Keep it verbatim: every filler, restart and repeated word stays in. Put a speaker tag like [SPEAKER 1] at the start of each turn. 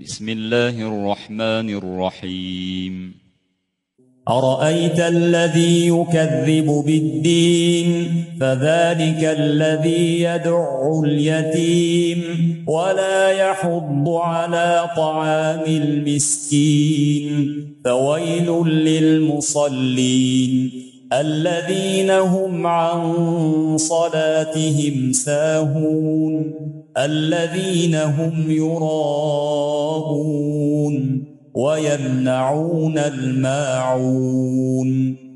[SPEAKER 1] بسم الله الرحمن الرحيم.
[SPEAKER 2] أرأيت الذي يكذب بالدين فذلك الذي يدع اليتيم ولا يحض على طعام المسكين فويل للمصلين الذين هم عن صلاتهم ساهون الذين هم يراءون ويمنعون الماعون.